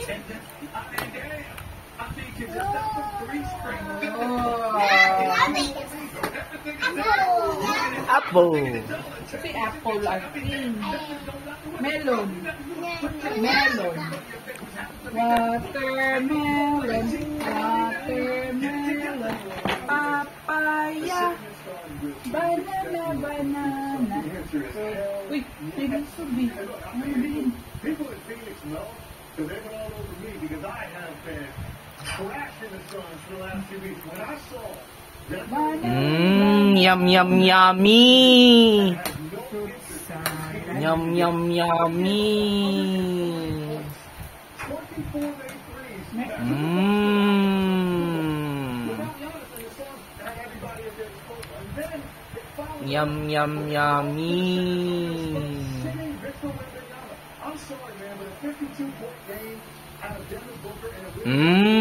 Apple. Si apple at melon. Melon. Watermelon. Watermelon. Papaya. Banana, banana. Uy, tingin subi. Ano bilhin? People in Phoenix know, because they've been all over me, because I have been thrashing the Suns for the last 2 weeks. When I saw Yum, yum, yummy. Yum, yum, yummy. Yum, yum, yummy. I'm sorry, man, but a 52-point game out of Devin Booker and a